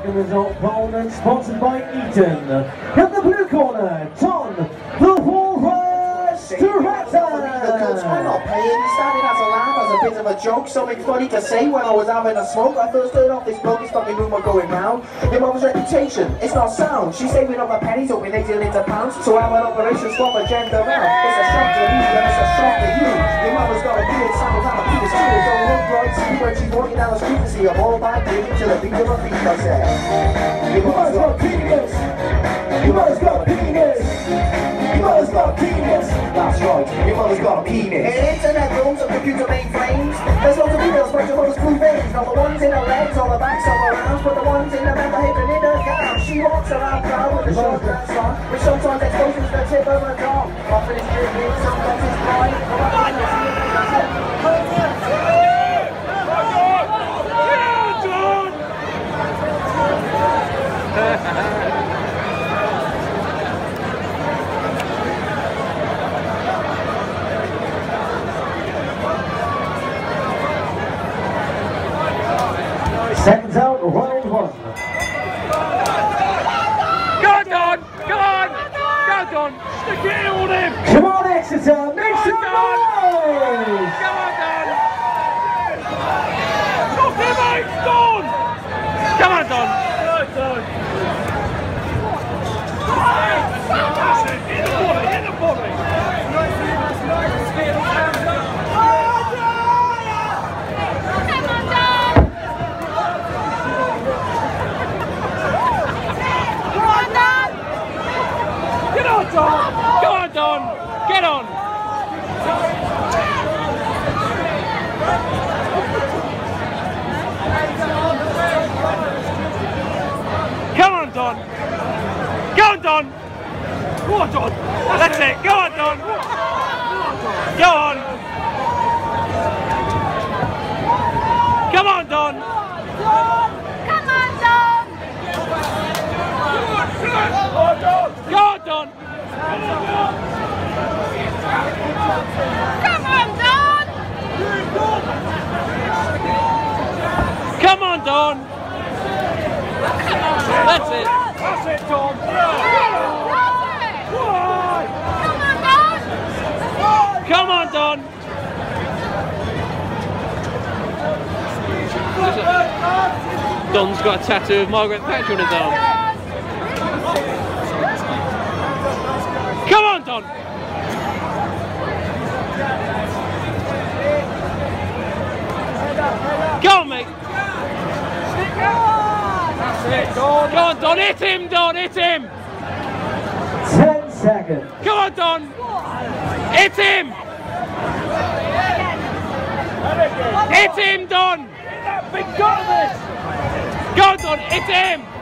second result opponent, sponsored by Eaton. In the blue corner, John, the Walrus Director. I'm not paying. He started as a laugh, as a bit of a joke, something funny to say when I was having a smoke. I first heard off this bloke, his fucking rumour going round. Your mother's reputation, it's not sound. She's saving up her pennies, hoping they deal into pounds. So I have an operation, swap her gender round. It's a shock to me, and it's a shock to you. Your mother's got a beard, sounds out of Peter's tears. Don't look right, see when she's walking down the street to see a ball bag bleeding to the beat of a beat, I say. Your mother's got penis. Your mother's got penis. Your mother's got penis. That's right, your mother's got a penis. In internet rooms and computer mainframes, there's loads of females spread your mother's blue veins. Not the ones in her legs or the backs of her arms, but the ones in the member hidden in her gown. She walks around proud with a short dress on, which sometimes exposes the tip of her tongue. Often it's dripping, sometimes it's crying. Seconds out, round one. Go on, Don! Go on! Go, Don! Stick it on him! Come on, Exeter, make some noise! Come on, Don! Stop him out, Don! Come on, Don! That's it! Hit the body! Hit the body! Go on, Don! Get on! Come on, Don! Go on, Don! Go on, Don! That's it! Go on, Don! Go on! Come on, Don! Come on, Don! Go on, Don! Come on, Don! Come on, Don! That's it! That's it, Don! Come on, Don! Don's got a tattoo of Margaret Thatcher on his arm. Come on, Don! Go on, mate! That's it, Don! Go on, Don! Hit him, Don! Hit him! 10 seconds. Come on, Don! Hit him! Hit him, Don! Hit that big gut of this! Go on, Don! Hit him!